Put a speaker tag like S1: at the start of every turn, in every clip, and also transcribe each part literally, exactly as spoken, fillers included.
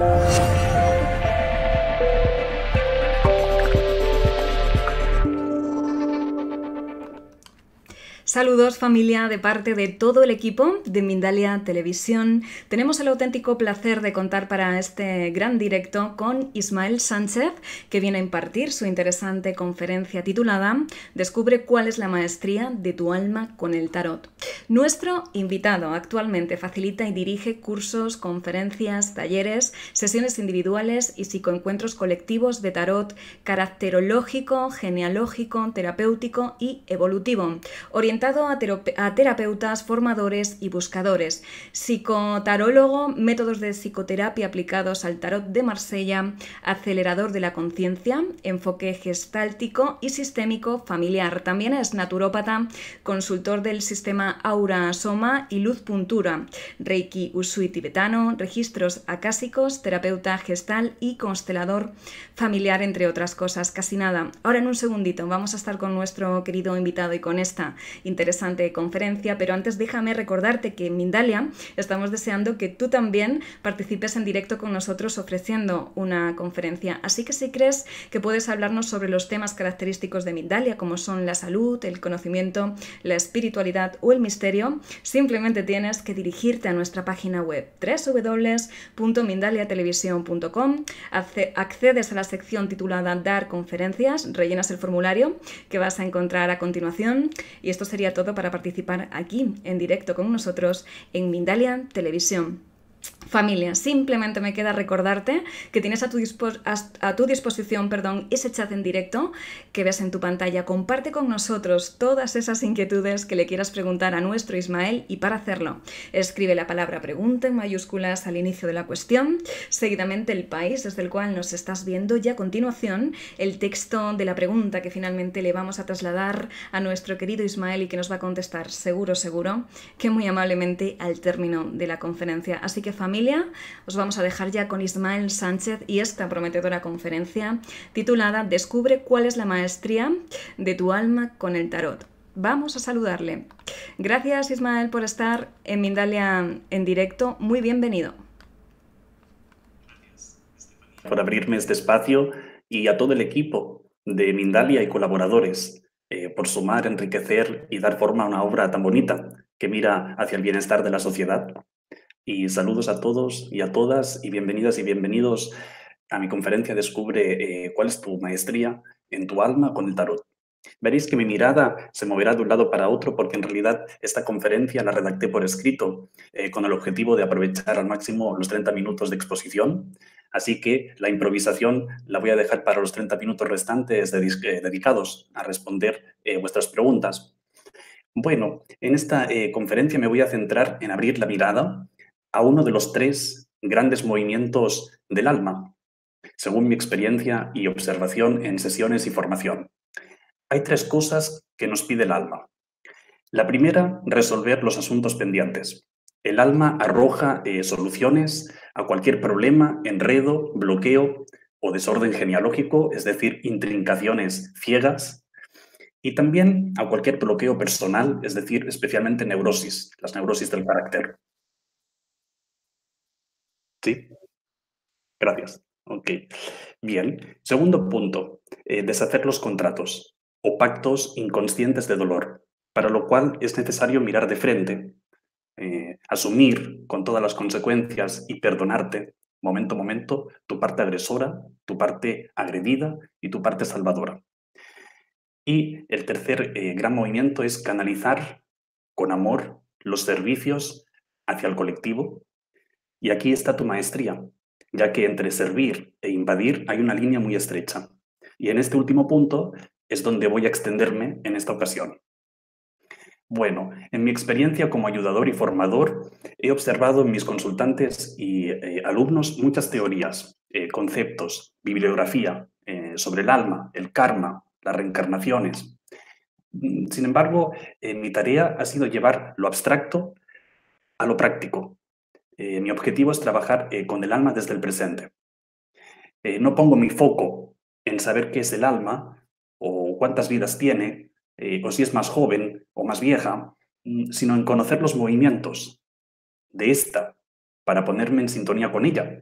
S1: Saludos familia de parte de todo el equipo de Mindalia Televisión. Tenemos el auténtico placer de contar para este gran directo con Ismael Sánchez, que viene a impartir su interesante conferencia titulada Descubre cuál es la maestría de tu alma con el tarot. Nuestro invitado actualmente facilita y dirige cursos, conferencias, talleres, sesiones individuales y psicoencuentros colectivos de tarot caracterológico, genealógico, terapéutico y evolutivo, orientado a, a terapeutas, formadores y buscadores, psicotarólogo, métodos de psicoterapia aplicados al tarot de Marsella, acelerador de la conciencia, enfoque gestáltico y sistémico familiar. También es naturópata, consultor del sistema Aura Soma y Luz Puntura, Reiki Usui tibetano, registros acásicos, terapeuta gestal y constelador familiar, entre otras cosas. Casi nada. Ahora en un segundito vamos a estar con nuestro querido invitado y con esta interesante conferencia, pero antes déjame recordarte que en Mindalia estamos deseando que tú también participes en directo con nosotros ofreciendo una conferencia. Así que si crees que puedes hablarnos sobre los temas característicos de Mindalia, como son la salud, el conocimiento, la espiritualidad o el misterio, simplemente tienes que dirigirte a nuestra página web doble u doble u doble u punto mindalia televisión punto com, accedes a la sección titulada Dar conferencias, rellenas el formulario que vas a encontrar a continuación y esto sería todo para participar aquí en directo con nosotros en Mindalia Televisión. Familia, simplemente me queda recordarte que tienes a tu, dispo a, a tu disposición perdón, ese chat en directo que ves en tu pantalla. Comparte con nosotros todas esas inquietudes que le quieras preguntar a nuestro Ismael y para hacerlo, escribe la palabra pregunta en mayúsculas al inicio de la cuestión, seguidamente el país desde el cual nos estás viendo y a continuación el texto de la pregunta que finalmente le vamos a trasladar a nuestro querido Ismael y que nos va a contestar seguro, seguro, que muy amablemente al término de la conferencia. Así que familia, os vamos a dejar ya con Ismael Sánchez y esta prometedora conferencia titulada Descubre cuál es la maestría de tu alma con el tarot. Vamos a saludarle. Gracias Ismael por estar en Mindalia en directo. Muy bienvenido.
S2: Por abrirme este espacio y a todo el equipo de Mindalia y colaboradores eh, por sumar, enriquecer y dar forma a una obra tan bonita que mira hacia el bienestar de la sociedad. Y saludos a todos y a todas y bienvenidas y bienvenidos a mi conferencia Descubre eh, cuál es tu maestría en tu alma con el tarot. Veréis que mi mirada se moverá de un lado para otro porque en realidad esta conferencia la redacté por escrito eh, con el objetivo de aprovechar al máximo los treinta minutos de exposición. Así que la improvisación la voy a dejar para los treinta minutos restantes de, eh, dedicados a responder eh, vuestras preguntas. Bueno, en esta eh, conferencia me voy a centrar en abrir la mirada a uno de los tres grandes movimientos del alma, según mi experiencia y observación en sesiones y formación. Hay tres cosas que nos pide el alma. La primera, resolver los asuntos pendientes. El alma arroja eh, soluciones a cualquier problema, enredo, bloqueo o desorden genealógico, es decir, intrincaciones ciegas, y también a cualquier bloqueo personal, es decir, especialmente neurosis, las neurosis del carácter. ¿Sí? Gracias. Ok. Bien. Segundo punto, eh, deshacer los contratos o pactos inconscientes de dolor, para lo cual es necesario mirar de frente, eh, asumir con todas las consecuencias y perdonarte, momento a momento, tu parte agresora, tu parte agredida y tu parte salvadora. Y el tercer eh, gran movimiento es canalizar con amor los servicios hacia el colectivo. Y aquí está tu maestría, ya que entre servir e invadir hay una línea muy estrecha. Y en este último punto es donde voy a extenderme en esta ocasión. Bueno, en mi experiencia como ayudador y formador, he observado en mis consultantes y eh, alumnos muchas teorías, eh, conceptos, bibliografía eh, sobre el alma, el karma, las reencarnaciones. Sin embargo, eh, mi tarea ha sido llevar lo abstracto a lo práctico. Eh, mi objetivo es trabajar eh, con el alma desde el presente. Eh, no pongo mi foco en saber qué es el alma o cuántas vidas tiene, eh, o si es más joven o más vieja, sino en conocer los movimientos de esta para ponerme en sintonía con ella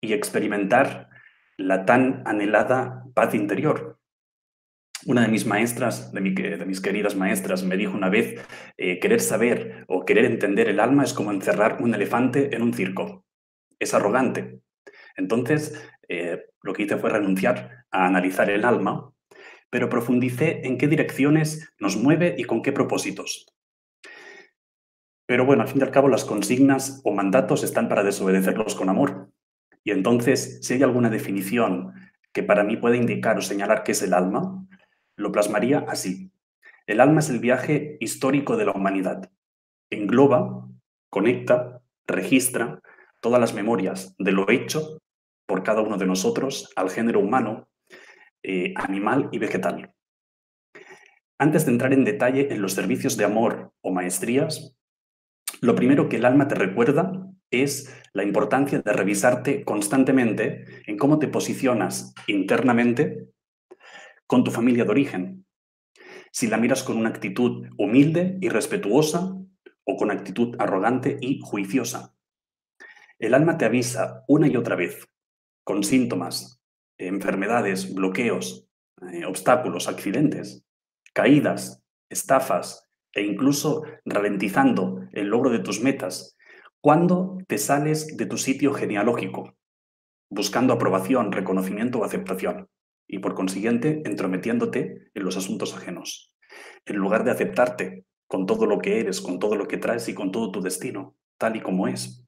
S2: y experimentar la tan anhelada paz interior. Una de mis maestras, de, mi, de mis queridas maestras, me dijo una vez, eh, querer saber o querer entender el alma es como encerrar un elefante en un circo. Es arrogante. Entonces, eh, lo que hice fue renunciar a analizar el alma, pero profundicé en qué direcciones nos mueve y con qué propósitos. Pero bueno, al fin y al cabo, las consignas o mandatos están para desobedecerlos con amor. Y entonces, si hay alguna definición que para mí pueda indicar o señalar qué es el alma, lo plasmaría así. El alma es el viaje histórico de la humanidad. Engloba, conecta, registra todas las memorias de lo hecho por cada uno de nosotros al género humano, eh, animal y vegetal. Antes de entrar en detalle en los servicios de amor o maestrías, lo primero que el alma te recuerda es la importancia de revisarte constantemente en cómo te posicionas internamente con tu familia de origen. Si la miras con una actitud humilde y respetuosa o con actitud arrogante y juiciosa. El alma te avisa una y otra vez, con síntomas, enfermedades, bloqueos, eh, obstáculos, accidentes, caídas, estafas e incluso ralentizando el logro de tus metas, cuando te sales de tu sitio genealógico, buscando aprobación, reconocimiento o aceptación, y por consiguiente entrometiéndote en los asuntos ajenos, en lugar de aceptarte con todo lo que eres, con todo lo que traes y con todo tu destino, tal y como es.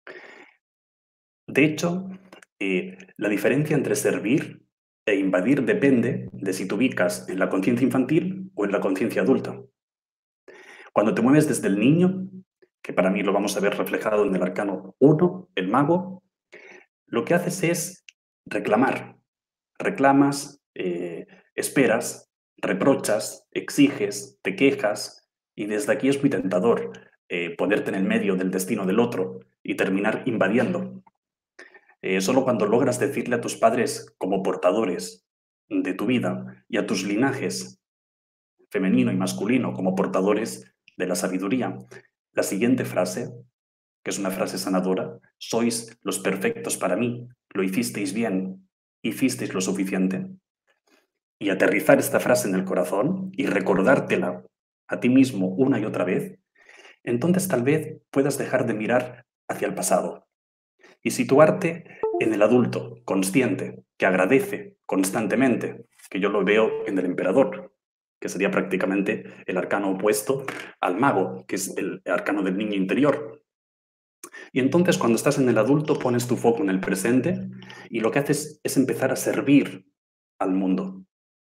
S2: De hecho, eh, la diferencia entre servir e invadir depende de si te ubicas en la conciencia infantil o en la conciencia adulta. Cuando te mueves desde el niño, que para mí lo vamos a ver reflejado en el arcano uno, el mago, lo que haces es reclamar. Reclamas, eh, esperas, reprochas, exiges, te quejas, y desde aquí es muy tentador eh, ponerte en el medio del destino del otro y terminar invadiendo. Eh, solo cuando logras decirle a tus padres como portadores de tu vida y a tus linajes femenino y masculino como portadores de la sabiduría, la siguiente frase, que es una frase sanadora, sois los perfectos para mí, lo hicisteis bien, hicisteis lo suficiente, y aterrizar esta frase en el corazón y recordártela a ti mismo una y otra vez, entonces tal vez puedas dejar de mirar hacia el pasado y situarte en el adulto consciente que agradece constantemente, que yo lo veo en el emperador, que sería prácticamente el arcano opuesto al mago, que es el arcano del niño interior. Y entonces cuando estás en el adulto pones tu foco en el presente y lo que haces es empezar a servir al mundo.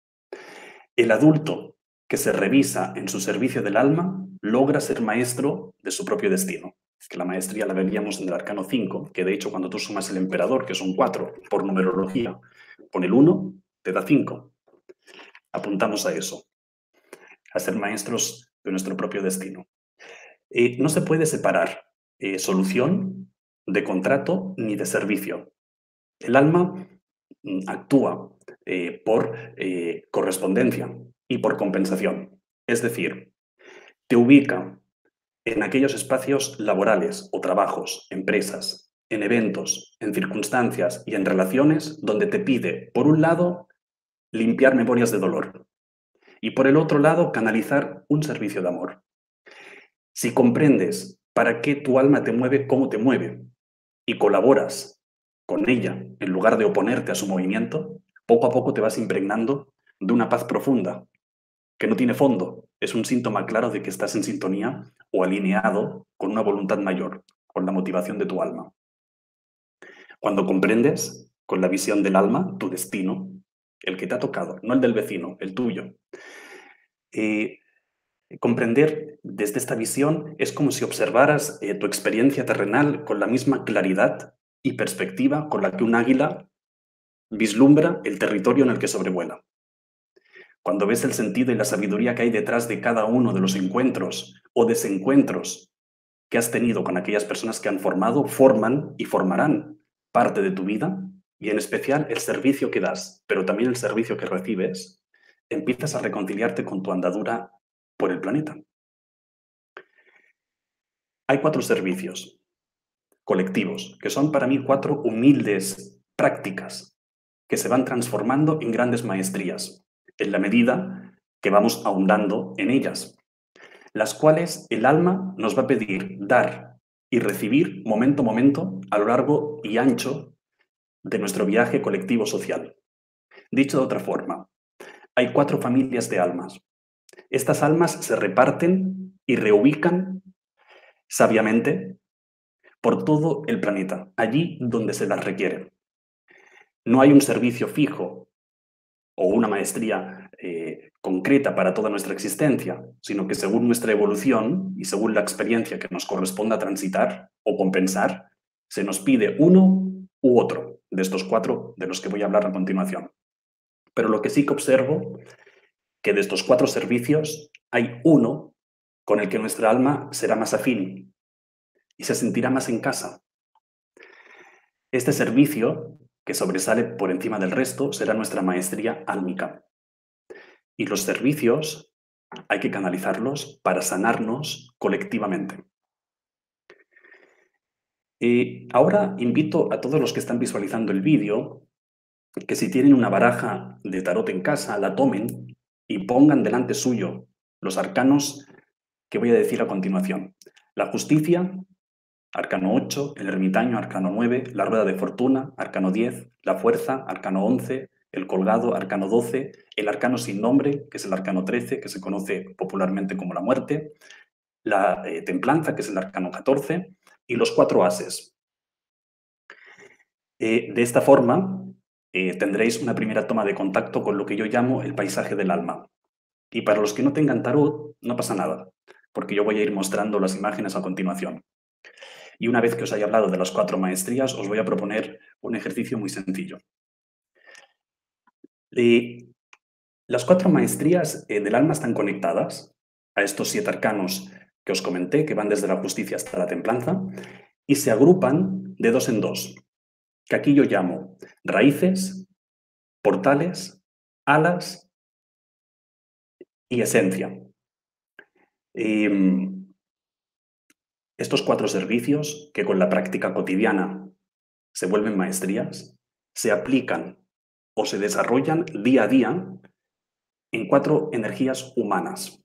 S2: El adulto que se revisa en su servicio del alma logra ser maestro de su propio destino. Que la maestría la veríamos en el arcano cinco, que de hecho cuando tú sumas el emperador, que son cuatro por numerología, con el uno te da cinco. Apuntamos a eso, a ser maestros de nuestro propio destino. Eh, no se puede separar eh, solución de contrato ni de servicio. El alma mm, actúa eh, por eh, correspondencia y por compensación. Es decir, te ubica en aquellos espacios laborales o trabajos, empresas, en eventos, en circunstancias y en relaciones donde te pide, por un lado, limpiar memorias de dolor y por el otro lado, canalizar un servicio de amor. Si comprendes para qué tu alma te mueve, cómo te mueve y colaboras con ella en lugar de oponerte a su movimiento, poco a poco te vas impregnando de una paz profunda que no tiene fondo. Es un síntoma claro de que estás en sintonía o alineado con una voluntad mayor, con la motivación de tu alma. Cuando comprendes con la visión del alma tu destino, el que te ha tocado, no el del vecino, el tuyo, eh, comprender desde esta visión es como si observaras eh, tu experiencia terrenal con la misma claridad y perspectiva con la que un águila vislumbra el territorio en el que sobrevuela. Cuando ves el sentido y la sabiduría que hay detrás de cada uno de los encuentros o desencuentros que has tenido con aquellas personas que han formado, forman y formarán parte de tu vida, y en especial el servicio que das, pero también el servicio que recibes, empiezas a reconciliarte con tu andadura por el planeta. Hay cuatro servicios. colectivos, que son para mí cuatro humildes prácticas que se van transformando en grandes maestrías, en la medida que vamos ahondando en ellas, las cuales el alma nos va a pedir dar y recibir momento a momento a lo largo y ancho de nuestro viaje colectivo social. Dicho de otra forma, hay cuatro familias de almas. Estas almas se reparten y reubican sabiamente por todo el planeta, allí donde se las requiere. No hay un servicio fijo o una maestría eh, concreta para toda nuestra existencia, sino que según nuestra evolución y según la experiencia que nos corresponda transitar o compensar, se nos pide uno u otro de estos cuatro de los que voy a hablar a continuación. Pero lo que sí que observo, que de estos cuatro servicios hay uno con el que nuestra alma será más afín y se sentirá más en casa. Este servicio, que sobresale por encima del resto, será nuestra maestría álmica. Y los servicios hay que canalizarlos para sanarnos colectivamente. Y ahora invito a todos los que están visualizando el vídeo que si tienen una baraja de tarot en casa, la tomen y pongan delante suyo los arcanos que voy a decir a continuación. La justicia, arcano ocho, el ermitaño, arcano nueve, la rueda de fortuna, arcano diez, la fuerza, arcano once, el colgado, arcano doce, el arcano sin nombre, que es el arcano trece, que se conoce popularmente como la muerte, la eh, templanza, que es el arcano catorce, y los cuatro ases. Eh, de esta forma, eh, tendréis una primera toma de contacto con lo que yo llamo el paisaje del alma. Y para los que no tengan tarot, no pasa nada, porque yo voy a ir mostrando las imágenes a continuación. Y una vez que os haya hablado de las cuatro maestrías, os voy a proponer un ejercicio muy sencillo. Eh, las cuatro maestrías eh, del alma están conectadas a estos siete arcanos que os comenté, que van desde la justicia hasta la templanza, y se agrupan de dos en dos, que aquí yo llamo raíces, portales, alas y esencia. Eh, estos cuatro servicios, que con la práctica cotidiana se vuelven maestrías, se aplican o se desarrollan día a día en cuatro energías humanas.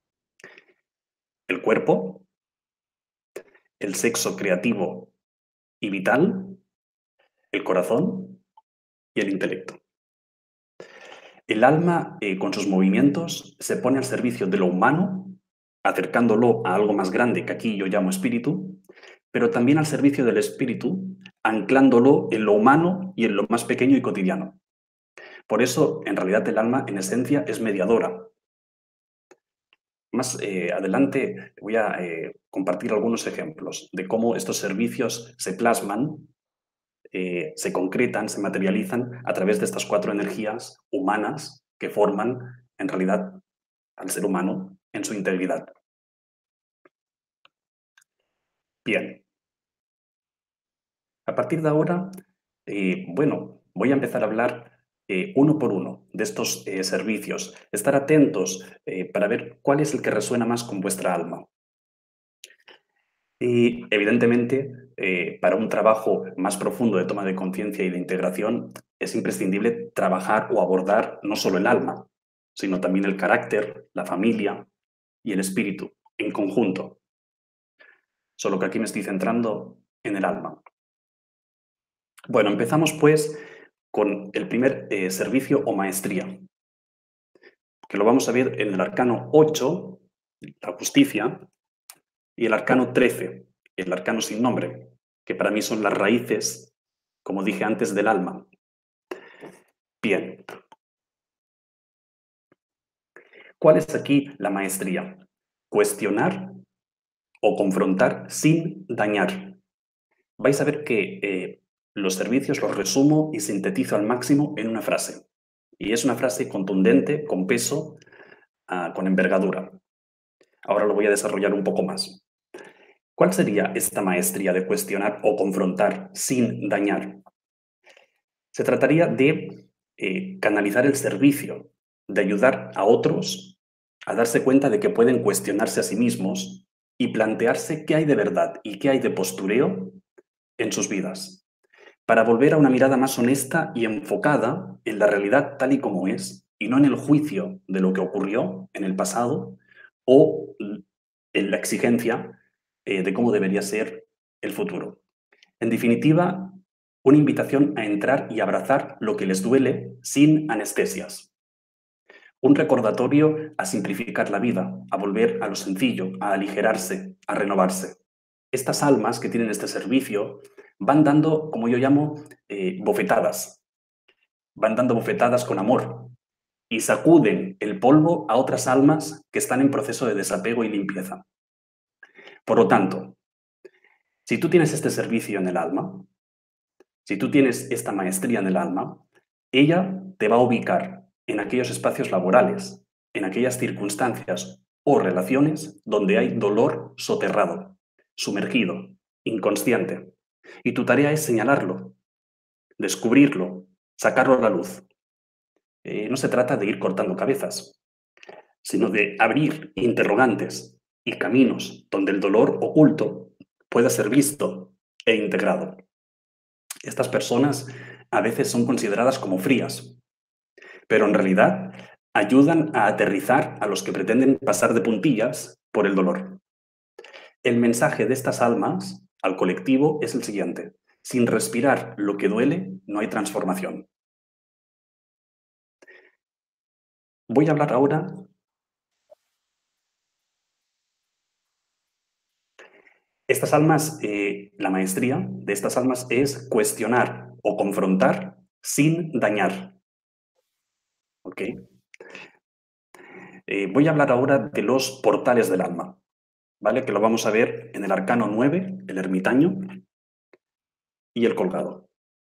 S2: El cuerpo, el sexo creativo y vital, el corazón y el intelecto. El alma, eh, con sus movimientos, se pone al servicio de lo humano, acercándolo a algo más grande que aquí yo llamo espíritu, pero también al servicio del espíritu, anclándolo en lo humano y en lo más pequeño y cotidiano. Por eso, en realidad, el alma, en esencia, es mediadora. Más eh, adelante voy a eh, compartir algunos ejemplos de cómo estos servicios se plasman, eh, se concretan, se materializan a través de estas cuatro energías humanas que forman, en realidad, al ser humano en su integridad. Bien. A partir de ahora, eh, bueno, voy a empezar a hablar eh, uno por uno de estos eh, servicios. Estar atentos eh, para ver cuál es el que resuena más con vuestra alma. Y evidentemente, eh, para un trabajo más profundo de toma de conciencia y de integración, es imprescindible trabajar o abordar no solo el alma, sino también el carácter, la familia y el espíritu en conjunto. Solo que aquí me estoy centrando en el alma. Bueno, empezamos pues con el primer eh, servicio o maestría, que lo vamos a ver en el arcano ocho, la justicia, y el arcano trece, el arcano sin nombre, que para mí son las raíces, como dije antes, del alma. Bien. ¿Cuál es aquí la maestría? Cuestionar o confrontar sin dañar. Vais a ver que eh, los servicios los resumo y sintetizo al máximo en una frase. Y es una frase contundente, con peso, uh, con envergadura. Ahora lo voy a desarrollar un poco más. ¿Cuál sería esta maestría de cuestionar o confrontar sin dañar? Se trataría de eh, canalizar el servicio, de ayudar a otros a darse cuenta de que pueden cuestionarse a sí mismos y plantearse qué hay de verdad y qué hay de postureo en sus vidas, para volver a una mirada más honesta y enfocada en la realidad tal y como es, y no en el juicio de lo que ocurrió en el pasado o en la exigencia eh, de cómo debería ser el futuro. En definitiva, una invitación a entrar y abrazar lo que les duele sin anestesias. Un recordatorio a simplificar la vida, a volver a lo sencillo, a aligerarse, a renovarse. Estas almas que tienen este servicio van dando, como yo llamo, eh, bofetadas. Van dando bofetadas con amor y sacuden el polvo a otras almas que están en proceso de desapego y limpieza. Por lo tanto, si tú tienes este servicio en el alma, si tú tienes esta maestría en el alma, ella te va a ubicar en aquellos espacios laborales, en aquellas circunstancias o relaciones donde hay dolor soterrado, sumergido, inconsciente. Y tu tarea es señalarlo, descubrirlo, sacarlo a la luz. Eh, no se trata de ir cortando cabezas, sino de abrir interrogantes y caminos donde el dolor oculto pueda ser visto e integrado. Estas personas a veces son consideradas como frías, pero en realidad ayudan a aterrizar a los que pretenden pasar de puntillas por el dolor. El mensaje de estas almas al colectivo es el siguiente: sin respirar lo que duele, no hay transformación. Voy a hablar ahora Estas almas, eh, la maestría de estas almas es cuestionar o confrontar sin dañar. ¿Ok? Eh, voy a hablar ahora de los portales del alma, ¿vale? Que lo vamos a ver en el arcano nueve, el ermitaño y el colgado.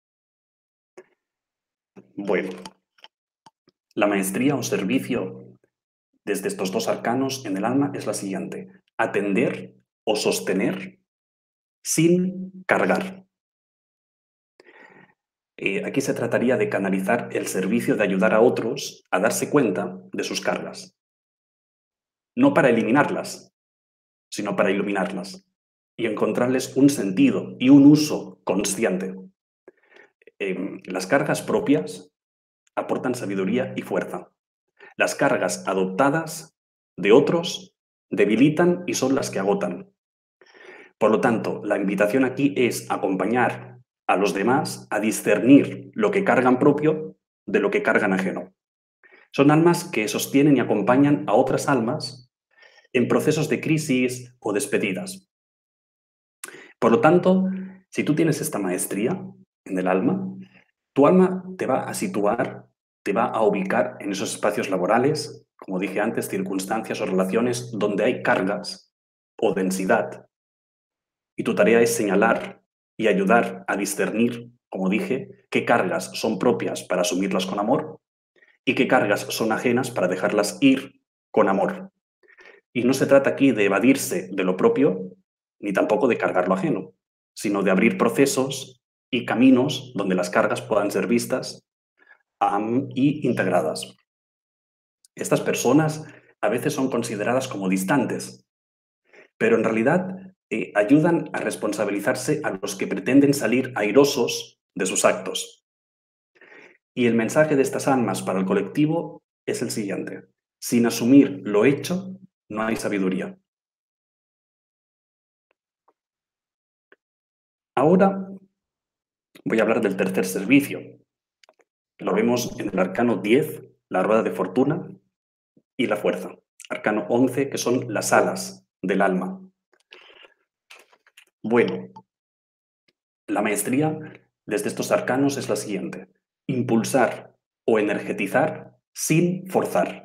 S2: Bueno, la maestría o servicio desde estos dos arcanos en el alma es la siguiente: atender o sostener sin cargar. Eh, aquí se trataría de canalizar el servicio de ayudar a otros a darse cuenta de sus cargas. No para eliminarlas, sino para iluminarlas y encontrarles un sentido y un uso consciente. Eh, las cargas propias aportan sabiduría y fuerza. Las cargas adoptadas de otros debilitan y son las que agotan. Por lo tanto, la invitación aquí es acompañar a los demás a discernir lo que cargan propio de lo que cargan ajeno. Son almas que sostienen y acompañan a otras almas en procesos de crisis o despedidas. Por lo tanto, si tú tienes esta maestría en el alma, tu alma te va a situar, te va a ubicar en esos espacios laborales, como dije antes, circunstancias o relaciones donde hay cargas o densidad. Y tu tarea es señalar y ayudar a discernir, como dije, qué cargas son propias para asumirlas con amor y qué cargas son ajenas para dejarlas ir con amor. Y no se trata aquí de evadirse de lo propio, ni tampoco de cargar lo ajeno, sino de abrir procesos y caminos donde las cargas puedan ser vistas um, y integradas. Estas personas a veces son consideradas como distantes, pero en realidad eh, ayudan a responsabilizarse a los que pretenden salir airosos de sus actos. Y el mensaje de estas almas para el colectivo es el siguiente: sin asumir lo hecho, no hay sabiduría. Ahora voy a hablar del tercer servicio. Lo vemos en el arcano diez, la rueda de fortuna y la fuerza. Arcano once, que son las alas del alma. Bueno, la maestría desde estos arcanos es la siguiente: impulsar o energetizar sin forzar.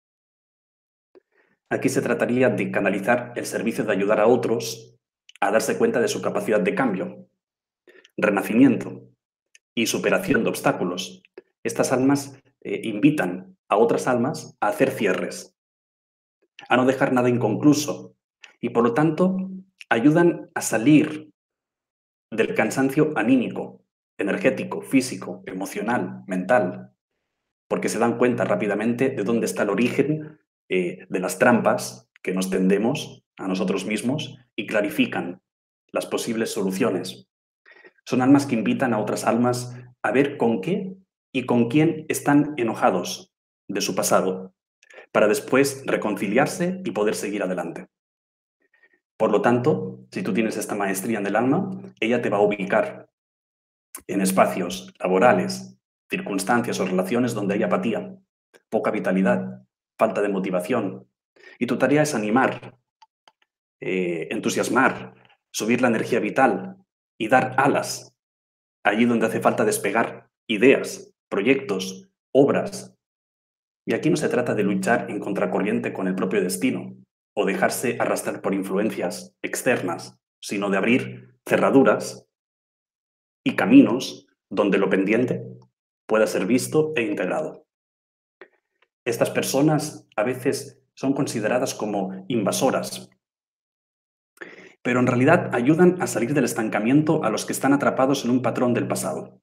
S2: Aquí se trataría de canalizar el servicio de ayudar a otros a darse cuenta de su capacidad de cambio, renacimiento y superación de obstáculos. Estas almas eh, invitan a otras almas a hacer cierres, a no dejar nada inconcluso y, por lo tanto, ayudan a salir del cansancio anímico, energético, físico, emocional, mental, porque se dan cuenta rápidamente de dónde está el origen eh, de las trampas que nos tendemos a nosotros mismos y clarifican las posibles soluciones. Son almas que invitan a otras almas a ver con qué y con quién están enojados de su pasado, para después reconciliarse y poder seguir adelante. Por lo tanto, si tú tienes esta maestría en el alma, ella te va a ubicar en espacios laborales, circunstancias o relaciones donde hay apatía, poca vitalidad, falta de motivación. Y tu tarea es animar, eh, entusiasmar, subir la energía vital y dar alas allí donde hace falta despegar ideas, proyectos, obras. Y aquí no se trata de luchar en contracorriente con el propio destino o dejarse arrastrar por influencias externas, sino de abrir cerraduras y caminos donde lo pendiente pueda ser visto e integrado. Estas personas a veces son consideradas como invasoras, pero en realidad ayudan a salir del estancamiento a los que están atrapados en un patrón del pasado.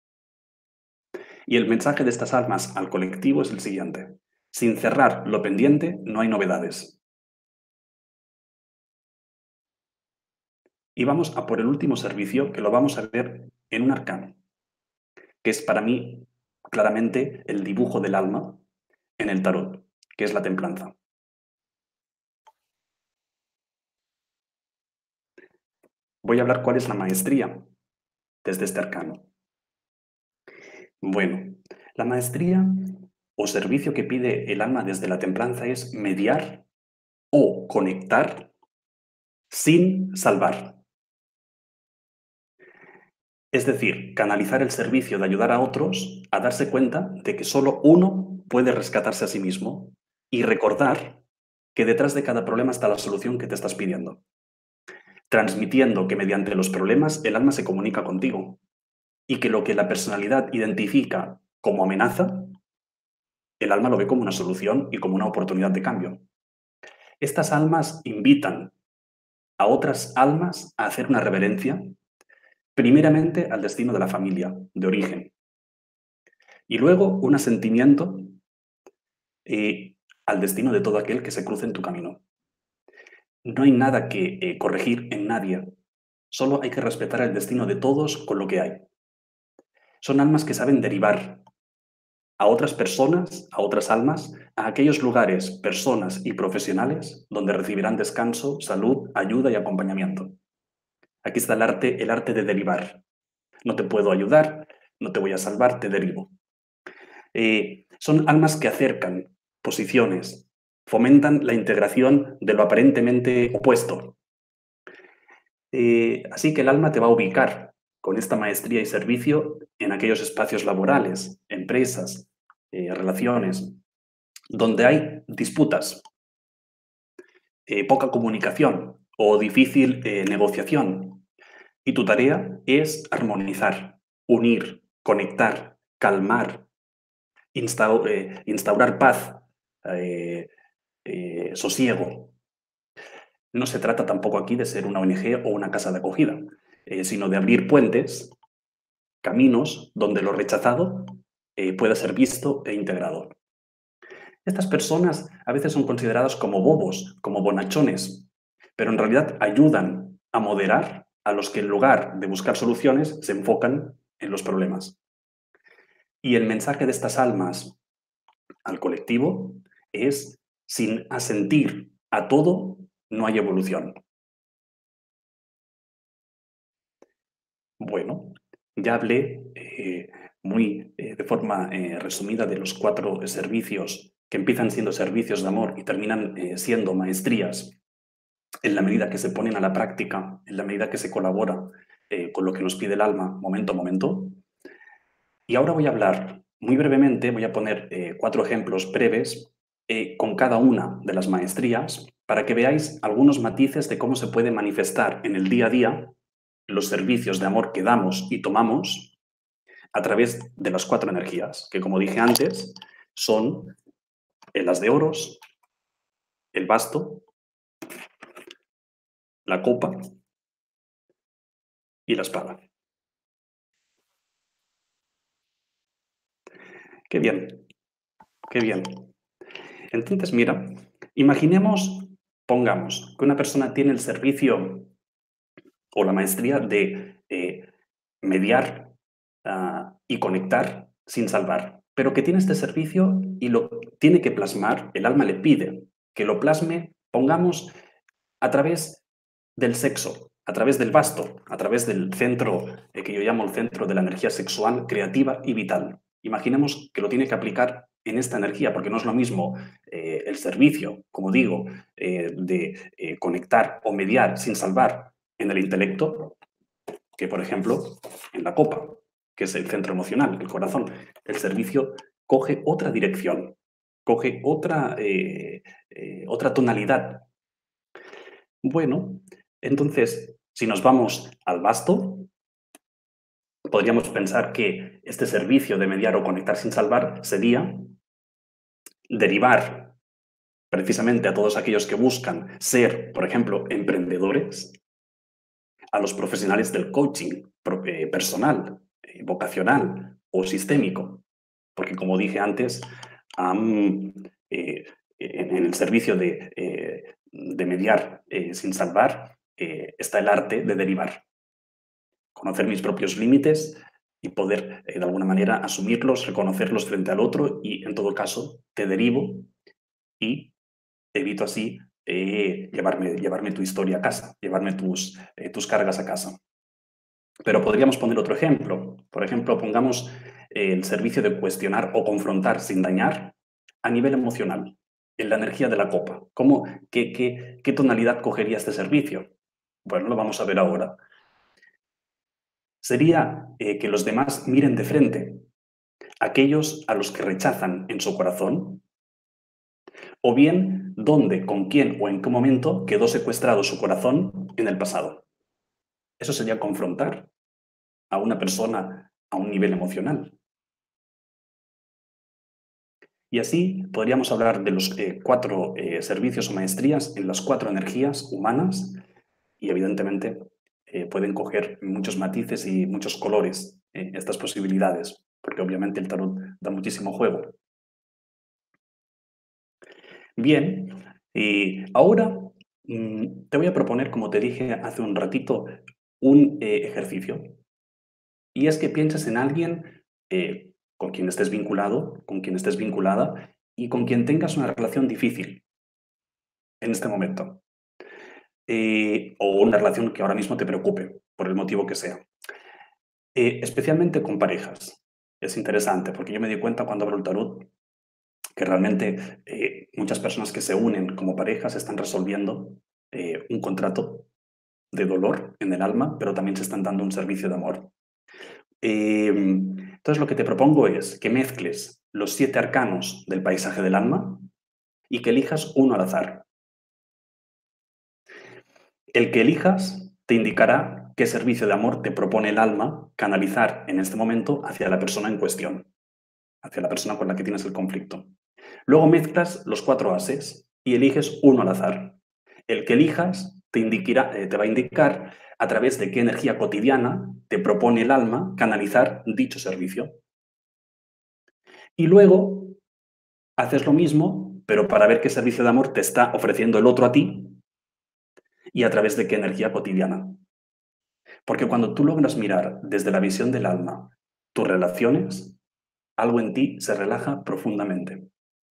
S2: Y el mensaje de estas almas al colectivo es el siguiente: sin cerrar lo pendiente no hay novedades. Y vamos a por el último servicio, que lo vamos a ver en un arcano, que es para mí claramente el dibujo del alma en el tarot, que es la templanza. Voy a hablar cuál es la maestría desde este arcano. Bueno, la maestría o servicio que pide el alma desde la templanza es mediar o conectar sin salvar. Es decir, canalizar el servicio de ayudar a otros a darse cuenta de que solo uno puede rescatarse a sí mismo y recordar que detrás de cada problema está la solución que te estás pidiendo. Transmitiendo que mediante los problemas el alma se comunica contigo y que lo que la personalidad identifica como amenaza, el alma lo ve como una solución y como una oportunidad de cambio. Estas almas invitan a otras almas a hacer una reverencia, primeramente al destino de la familia, de origen, y luego un asentimiento eh, al destino de todo aquel que se cruce en tu camino. No hay nada que eh, corregir en nadie, solo hay que respetar el destino de todos con lo que hay. Son almas que saben derivar a otras personas, a otras almas, a aquellos lugares, personas y profesionales donde recibirán descanso, salud, ayuda y acompañamiento. Aquí está el arte, el arte de derivar. No te puedo ayudar, no te voy a salvar, te derivo. Eh, son almas que acercan posiciones, fomentan la integración de lo aparentemente opuesto. Eh, así que el alma te va a ubicar con esta maestría y servicio en aquellos espacios laborales, empresas, eh, relaciones, donde hay disputas, eh, poca comunicación o difícil eh, negociación. Y tu tarea es armonizar, unir, conectar, calmar, instaurar, eh, instaurar paz, eh, eh, sosiego. No se trata tampoco aquí de ser una O N G o una casa de acogida, eh, sino de abrir puentes, caminos donde lo rechazado eh, pueda ser visto e integrado. Estas personas a veces son consideradas como bobos, como bonachones, pero en realidad ayudan a moderar a los que en lugar de buscar soluciones se enfocan en los problemas. Y el mensaje de estas almas al colectivo es: sin asentir a todo, no hay evolución. Bueno, ya hablé eh, muy eh, de forma eh, resumida de los cuatro servicios que empiezan siendo servicios de amor y terminan eh, siendo maestrías en la medida que se ponen a la práctica, en la medida que se colabora eh, con lo que nos pide el alma momento a momento. Y ahora voy a hablar muy brevemente, voy a poner eh, cuatro ejemplos breves eh, con cada una de las maestrías para que veáis algunos matices de cómo se puede manifestar en el día a día los servicios de amor que damos y tomamos a través de las cuatro energías, que como dije antes, son el as de oros, el basto, la copa y la espada. Qué bien, qué bien. Entonces, mira, imaginemos, pongamos, que una persona tiene el servicio o la maestría de eh, mediar uh, y conectar sin salvar, pero que tiene este servicio y lo tiene que plasmar, el alma le pide que lo plasme, pongamos, a través del sexo, a través del basto, a través del centro eh, que yo llamo el centro de la energía sexual, creativa y vital. Imaginemos que lo tiene que aplicar en esta energía, porque no es lo mismo eh, el servicio, como digo, eh, de eh, conectar o mediar sin salvar en el intelecto, que por ejemplo en la copa, que es el centro emocional, el corazón. El servicio coge otra dirección, coge otra, eh, eh, otra tonalidad. Bueno, entonces, si nos vamos al basto, podríamos pensar que este servicio de mediar o conectar sin salvar sería derivar precisamente a todos aquellos que buscan ser, por ejemplo, emprendedores, a los profesionales del coaching personal, vocacional o sistémico. Porque, como dije antes, um, eh, en el servicio de, eh, de mediar eh, sin salvar eh, está el arte de derivar. Conocer mis propios límites y poder, eh, de alguna manera, asumirlos, reconocerlos frente al otro y, en todo caso, te derivo y evito así eh, llevarme, llevarme tu historia a casa, llevarme tus, eh, tus cargas a casa. Pero podríamos poner otro ejemplo. Por ejemplo, pongamos eh, el servicio de cuestionar o confrontar sin dañar a nivel emocional, en la energía de la copa. ¿Cómo, qué, qué, qué tonalidad cogería este servicio? Bueno, lo vamos a ver ahora. Sería eh, que los demás miren de frente aquellos a los que rechazan en su corazón, o bien dónde, con quién o en qué momento quedó secuestrado su corazón en el pasado. Eso sería confrontar a una persona a un nivel emocional. Y así podríamos hablar de los eh, cuatro eh, servicios o maestrías en las cuatro energías humanas y, evidentemente, eh, pueden coger muchos matices y muchos colores eh, estas posibilidades, porque obviamente el tarot da muchísimo juego. Bien, y ahora mmm, te voy a proponer, como te dije hace un ratito, un eh, ejercicio. Y es que pienses en alguien eh, con quien estés vinculado, con quien estés vinculada y con quien tengas una relación difícil en este momento. Eh, o una relación que ahora mismo te preocupe, por el motivo que sea. Eh, especialmente con parejas. Es interesante, porque yo me di cuenta cuando abro el tarot que realmente eh, muchas personas que se unen como parejas están resolviendo eh, un contrato de dolor en el alma, pero también se están dando un servicio de amor. Eh, entonces lo que te propongo es que mezcles los siete arcanos del paisaje del alma y que elijas uno al azar. El que elijas te indicará qué servicio de amor te propone el alma canalizar en este momento hacia la persona en cuestión, hacia la persona con la que tienes el conflicto. Luego mezclas los cuatro ases y eliges uno al azar. El que elijas te, indicará, eh, te va a indicar a través de qué energía cotidiana te propone el alma canalizar dicho servicio. Y luego haces lo mismo, pero para ver qué servicio de amor te está ofreciendo el otro a ti y a través de qué energía cotidiana. Porque cuando tú logras mirar desde la visión del alma tus relaciones, algo en ti se relaja profundamente.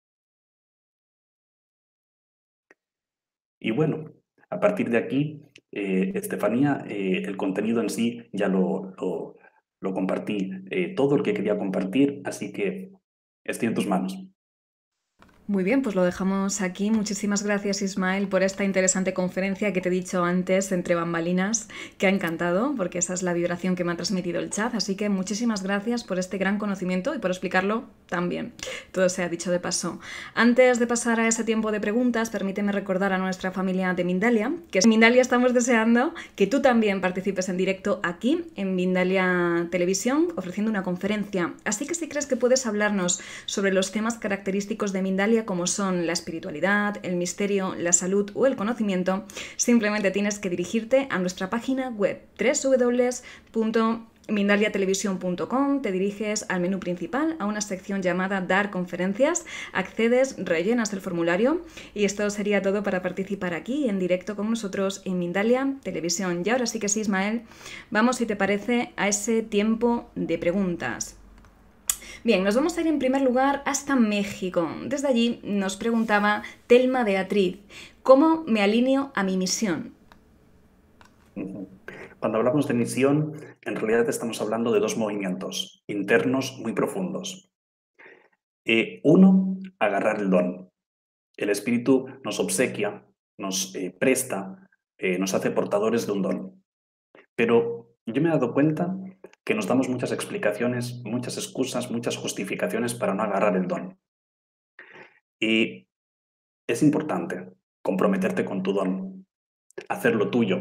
S2: Y bueno, a partir de aquí, eh, Estefanía, eh, el contenido en sí ya lo, lo, lo compartí, eh, todo el que quería compartir, así que estoy en tus manos.
S1: Muy bien, pues lo dejamos aquí. Muchísimas gracias, Ismael, por esta interesante conferencia que te he dicho antes entre bambalinas, que ha encantado, porque esa es la vibración que me ha transmitido el chat. Así que muchísimas gracias por este gran conocimiento y por explicarlo tan bien. Todo se ha dicho de paso. Antes de pasar a ese tiempo de preguntas, permíteme recordar a nuestra familia de Mindalia, que en Mindalia estamos deseando que tú también participes en directo aquí, en Mindalia Televisión, ofreciendo una conferencia. Así que si crees que puedes hablarnos sobre los temas característicos de Mindalia, como son la espiritualidad, el misterio, la salud o el conocimiento, simplemente tienes que dirigirte a nuestra página web doble u doble u doble u punto mindalia televisión punto com, te diriges al menú principal, a una sección llamada Dar conferencias, accedes, rellenas el formulario y esto sería todo para participar aquí en directo con nosotros en Mindalia Televisión. Y ahora sí que sí, Ismael, vamos, si te parece, a ese tiempo de preguntas. Bien, nos vamos a ir en primer lugar hasta México. Desde allí nos preguntaba Telma Beatriz, ¿cómo me alineo a mi misión?
S2: Cuando hablamos de misión, en realidad estamos hablando de dos movimientos internos muy profundos. Eh, uno, agarrar el don. El espíritu nos obsequia, nos eh, presta, eh, nos hace portadores de un don. Pero yo me he dado cuenta que nos damos muchas explicaciones, muchas excusas, muchas justificaciones para no agarrar el don. Y es importante comprometerte con tu don, hacerlo tuyo.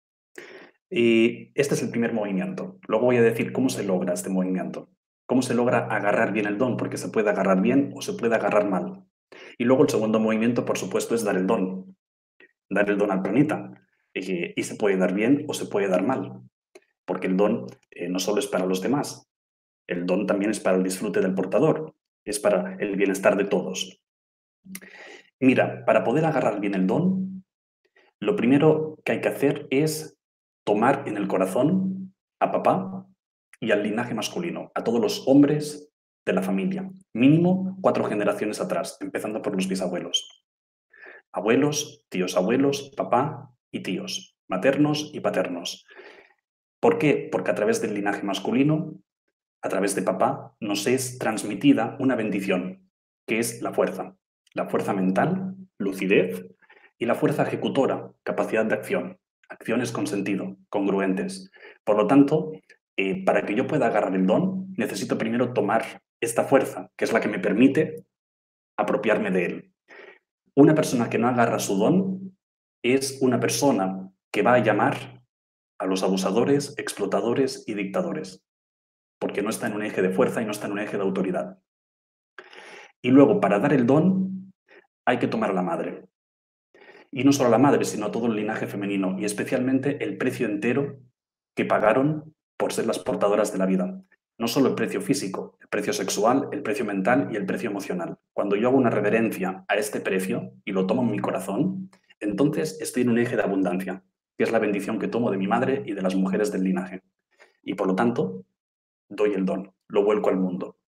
S2: Y este es el primer movimiento. Luego voy a decir cómo se logra este movimiento. Cómo se logra agarrar bien el don, porque se puede agarrar bien o se puede agarrar mal. Y luego el segundo movimiento, por supuesto, es dar el don. Dar el don al planeta. Y, y se puede dar bien o se puede dar mal. Porque el don eh, no solo es para los demás. El don también es para el disfrute del portador. Es para el bienestar de todos. Mira, para poder agarrar bien el don, lo primero que hay que hacer es tomar en el corazón a papá y al linaje masculino, a todos los hombres de la familia, mínimo cuatro generaciones atrás, empezando por los bisabuelos. Abuelos, tíos abuelos, papá y tíos, maternos y paternos. ¿Por qué? Porque a través del linaje masculino, a través de papá, nos es transmitida una bendición, que es la fuerza. La fuerza mental, lucidez, y la fuerza ejecutora, capacidad de acción. Acciones con sentido, congruentes. Por lo tanto, eh, para que yo pueda agarrar el don, necesito primero tomar esta fuerza, que es la que me permite apropiarme de él. Una persona que no agarra su don es una persona que va a llamar a los abusadores, explotadores y dictadores, porque no está en un eje de fuerza y no está en un eje de autoridad. Y luego, para dar el don, hay que tomar a la madre. Y no solo a la madre, sino a todo el linaje femenino, y especialmente el precio entero que pagaron por ser las portadoras de la vida. No solo el precio físico, el precio sexual, el precio mental y el precio emocional. Cuando yo hago una reverencia a este precio y lo tomo en mi corazón, entonces estoy en un eje de abundancia, que es la bendición que tomo de mi madre y de las mujeres del linaje. Y por lo tanto, doy el don, lo vuelco al mundo.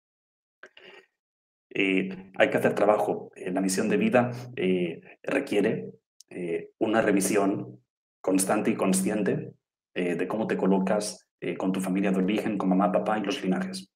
S2: Eh, hay que hacer trabajo. Eh, la misión de vida eh, requiere eh, una revisión constante y consciente eh, de cómo te colocas eh, con tu familia de origen, con mamá, papá y los linajes.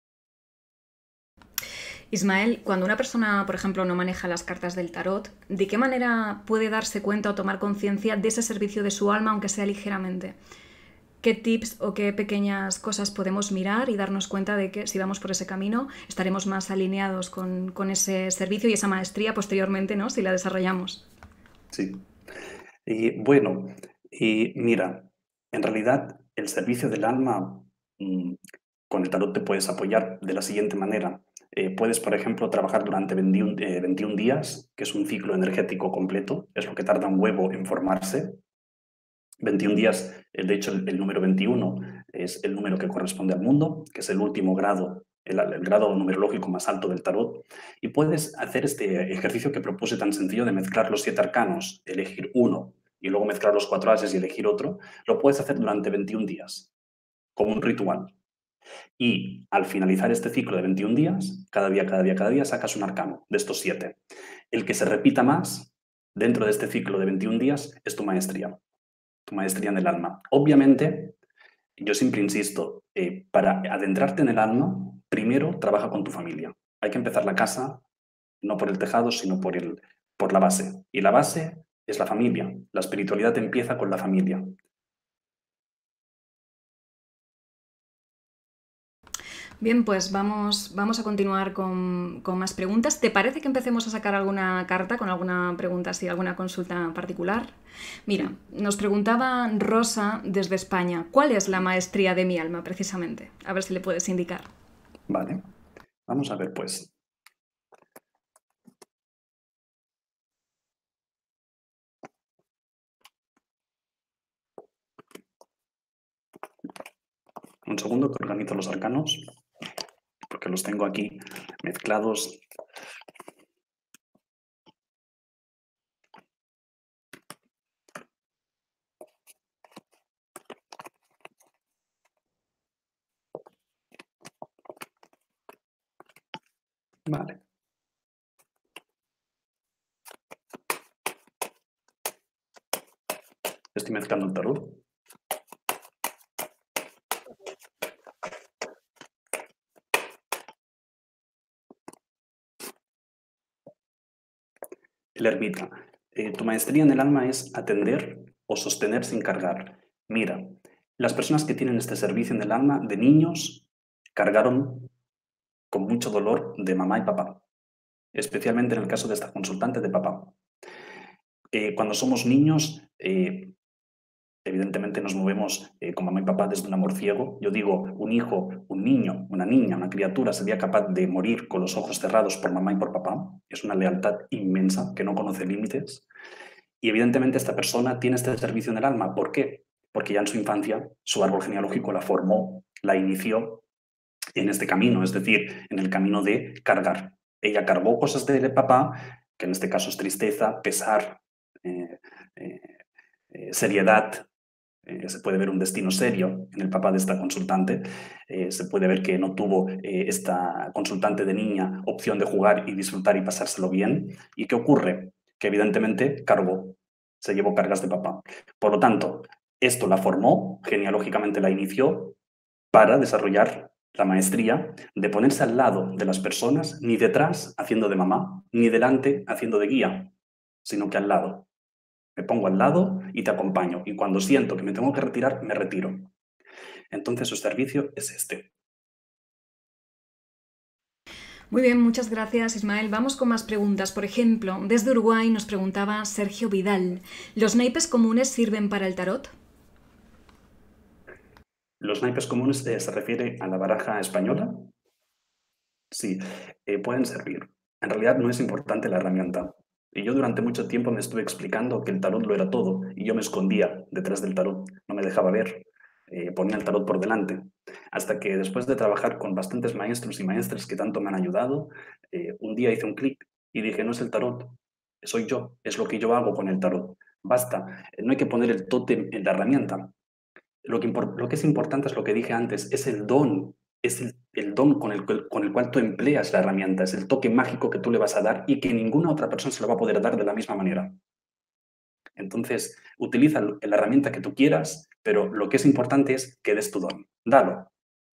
S1: Ismael, cuando una persona, por ejemplo, no maneja las cartas del tarot, ¿de qué manera puede darse cuenta o tomar conciencia de ese servicio de su alma, aunque sea ligeramente? ¿Qué tips o qué pequeñas cosas podemos mirar y darnos cuenta de que si vamos por ese camino estaremos más alineados con, con ese servicio y esa maestría posteriormente, ¿no? Si la desarrollamos?
S2: Sí. Y bueno, y mira, en realidad el servicio del alma mmm, con el tarot te puedes apoyar de la siguiente manera. Eh, puedes, por ejemplo, trabajar durante veintiún, eh, veintiún días, que es un ciclo energético completo, es lo que tarda un huevo en formarse. veintiún días, eh, de hecho el, el número veintiuno es el número que corresponde al mundo, que es el último grado, el, el grado numerológico más alto del tarot, y puedes hacer este ejercicio que propuse tan sencillo de mezclar los siete arcanos, elegir uno y luego mezclar los cuatro ases y elegir otro, lo puedes hacer durante veintiún días, como un ritual. Y al finalizar este ciclo de veintiún días, cada día, cada día, cada día sacas un arcano de estos siete. El que se repita más dentro de este ciclo de veintiún días es tu maestría, tu maestría en el alma. Obviamente, yo siempre insisto, eh, para adentrarte en el alma, primero trabaja con tu familia. Hay que empezar la casa no por el tejado, sino por, el, por la base. Y la base es la familia. La espiritualidad empieza con la familia.
S1: Bien, pues vamos, vamos a continuar con, con más preguntas. ¿Te parece que empecemos a sacar alguna carta con alguna pregunta, así, alguna consulta particular? Mira,
S2: Sí.
S1: nos preguntaba Rosa desde España, ¿cuál es la maestría de mi alma precisamente? A ver si le puedes indicar.
S2: Vale, vamos a ver pues. Un segundo que organizo los arcanos, porque los tengo aquí mezclados. Vale. Estoy mezclando el tarot. El ermita. Eh, tu maestría en el alma es atender o sostener sin cargar. Mira, las personas que tienen este servicio en el alma de niños cargaron con mucho dolor de mamá y papá, especialmente en el caso de esta consultante de papá. Eh, cuando somos niños, eh, evidentemente nos movemos eh, con mamá y papá desde un amor ciego. Yo digo, un hijo, un niño, una niña, una criatura sería capaz de morir con los ojos cerrados por mamá y por papá. Es una lealtad inmensa que no conoce límites. Y evidentemente esta persona tiene este servicio en el alma. ¿Por qué? Porque ya en su infancia su árbol genealógico la formó, la inició en este camino, es decir, en el camino de cargar. Ella cargó cosas de papá, que en este caso es tristeza, pesar, eh, eh, eh, seriedad. Eh, se puede ver un destino serio en el papá de esta consultante. Eh, se puede ver que no tuvo eh, esta consultante de niña opción de jugar y disfrutar y pasárselo bien. ¿Y qué ocurre? Que evidentemente cargó, se llevó cargas de papá. Por lo tanto, esto la formó, genealógicamente la inició para desarrollar la maestría de ponerse al lado de las personas, ni detrás haciendo de mamá, ni delante haciendo de guía, sino que al lado. Me pongo al lado y te acompaño. Y cuando siento que me tengo que retirar, me retiro. Entonces su servicio es este.
S1: Muy bien, muchas gracias, Ismael. Vamos con más preguntas. Por ejemplo, desde Uruguay nos preguntaba Sergio Vidal, ¿los naipes comunes sirven para el tarot?
S2: ¿Los naipes comunes eh, se refiere a la baraja española? Sí, eh, pueden servir. En realidad no es importante la herramienta. Y yo durante mucho tiempo me estuve explicando que el tarot lo era todo y yo me escondía detrás del tarot, no me dejaba ver, eh, ponía el tarot por delante. Hasta que después de trabajar con bastantes maestros y maestras que tanto me han ayudado, eh, un día hice un clic y dije, no es el tarot, soy yo, es lo que yo hago con el tarot. Basta, no hay que poner el tótem en la herramienta. Lo que, lo que es importante es lo que dije antes, es el don, es el, el don con el, con el cual tú empleas la herramienta, es el toque mágico que tú le vas a dar y que ninguna otra persona se lo va a poder dar de la misma manera. Entonces, utiliza la herramienta que tú quieras, pero lo que es importante es que des tu don. Dalo.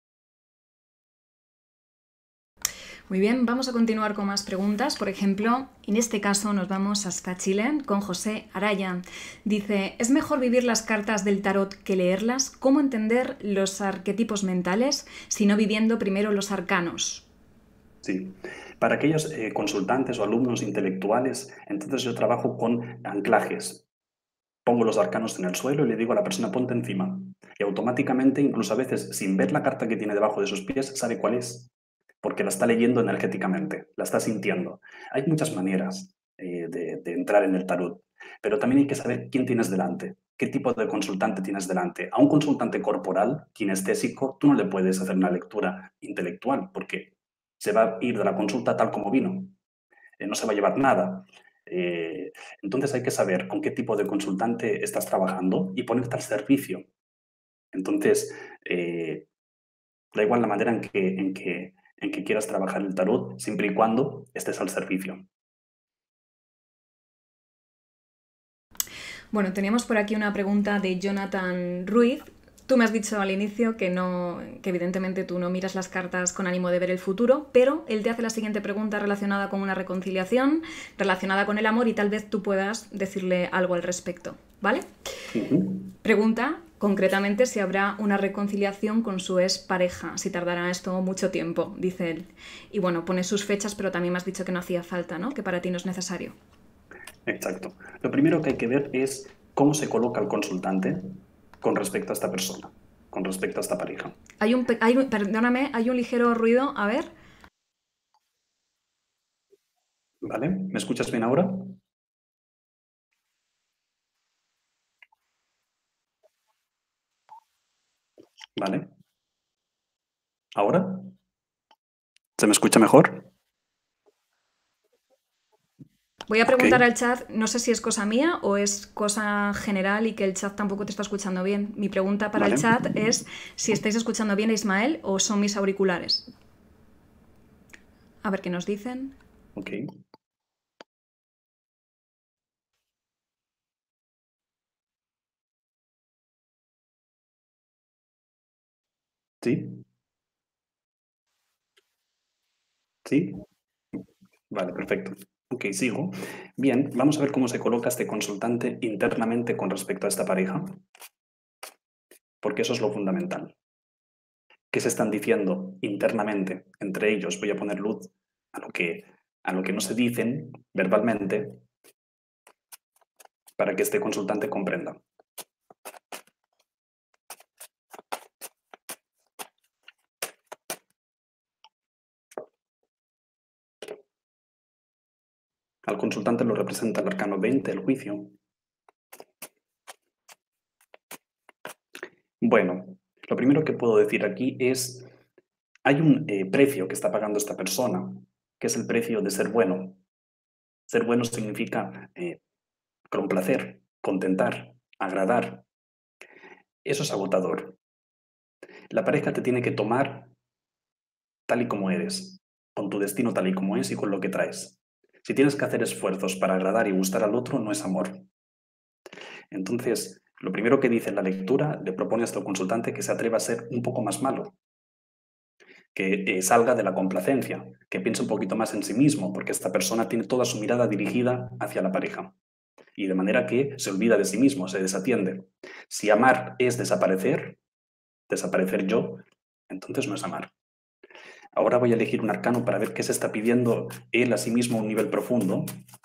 S1: Muy bien, vamos a continuar con más preguntas. Por ejemplo, en este caso nos vamos hasta Chile con José Araya. Dice, ¿es mejor vivir las cartas del tarot que leerlas? ¿Cómo entender los arquetipos mentales si no viviendo primero los arcanos?
S2: Sí. Para aquellos eh, consultantes o alumnos intelectuales, entonces yo trabajo con anclajes. Pongo los arcanos en el suelo y le digo a la persona, ponte encima. Y automáticamente, incluso a veces, sin ver la carta que tiene debajo de sus pies, sabe cuál es, porque la está leyendo energéticamente, la está sintiendo. Hay muchas maneras eh, de, de entrar en el tarot, pero también hay que saber quién tienes delante, qué tipo de consultante tienes delante. A un consultante corporal, kinestésico, tú no le puedes hacer una lectura intelectual, porque se va a ir de la consulta tal como vino. Eh, no se va a llevar nada. Eh, entonces hay que saber con qué tipo de consultante estás trabajando y ponerte al servicio. Entonces, eh, da igual la manera en que, en, que, en que quieras trabajar el tarot, siempre y cuando estés al servicio.
S1: Bueno, teníamos por aquí una pregunta de Jonathan Ruiz. Tú me has dicho al inicio que no, que evidentemente tú no miras las cartas con ánimo de ver el futuro, pero él te hace la siguiente pregunta relacionada con una reconciliación, relacionada con el amor y tal vez tú puedas decirle algo al respecto, ¿vale?
S2: Uh-huh.
S1: Pregunta concretamente si habrá una reconciliación con su ex pareja, si tardará esto mucho tiempo, dice él. Y bueno, pone sus fechas, pero también me has dicho que no hacía falta, ¿no? Que para ti no es necesario.
S2: Exacto. Lo primero que hay que ver es cómo se coloca el consultante con respecto a esta persona, con respecto a esta pareja.
S1: Hay un, hay un, perdóname, hay un ligero ruido, a ver.
S2: ¿Vale? ¿Me escuchas bien ahora? ¿Vale? ¿Ahora? ¿Se me escucha mejor?
S1: Voy a
S2: Ok,
S1: preguntar al chat, no sé si es cosa mía o es cosa general y que el chat tampoco te está escuchando bien. Mi pregunta para el
S2: vale.
S1: chat es si estáis escuchando bien a Ismael o son mis auriculares. A ver qué nos dicen.
S2: Ok. ¿Sí? ¿Sí? Vale, perfecto. Ok, sigo. Bien, vamos a ver cómo se coloca este consultante internamente con respecto a esta pareja, porque eso es lo fundamental. ¿Qué se están diciendo internamente entre ellos? Voy a poner luz a lo que, a lo que no se dicen verbalmente para que este consultante comprenda. Al consultante lo representa el arcano veinte, el juicio. Bueno, lo primero que puedo decir aquí es, hay un eh, precio que está pagando esta persona, que es el precio de ser bueno. Ser bueno significa eh, complacer, contentar, agradar. Eso es agotador. La pareja te tiene que tomar tal y como eres, con tu destino tal y como es y con lo que traes. Si tienes que hacer esfuerzos para agradar y gustar al otro, no es amor. Entonces, lo primero que dice en la lectura, le propone a este consultante que se atreva a ser un poco más malo, que eh, salga de la complacencia, que piense un poquito más en sí mismo, porque esta persona tiene toda su mirada dirigida hacia la pareja. Y de manera que se olvida de sí mismo, se desatiende. Si amar es desaparecer, desaparecer yo, entonces no es amar. Ahora voy a elegir un arcano para ver qué se está pidiendo él a sí mismo a un nivel profundo.